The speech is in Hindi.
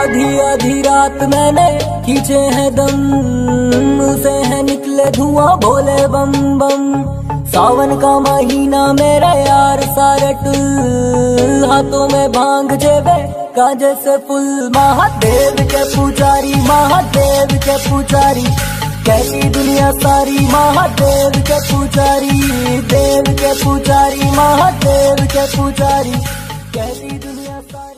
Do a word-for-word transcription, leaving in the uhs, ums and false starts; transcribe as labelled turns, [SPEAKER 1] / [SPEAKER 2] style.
[SPEAKER 1] आधी आधी रात मैंने खींचे हैं दम, उसे है निकले धुआं भोले बम बम। सावन का महीना मेरे यार सारे टुल, हाथों में भांग जेबे कांजे से फुल। महादेव के पुजारी, महादेव के पुजारी, कैसी दुनिया सारी महादेव के पुजारी। देव के पुजारी, महादेव के पुजारी, कैसी दुनिया सारी।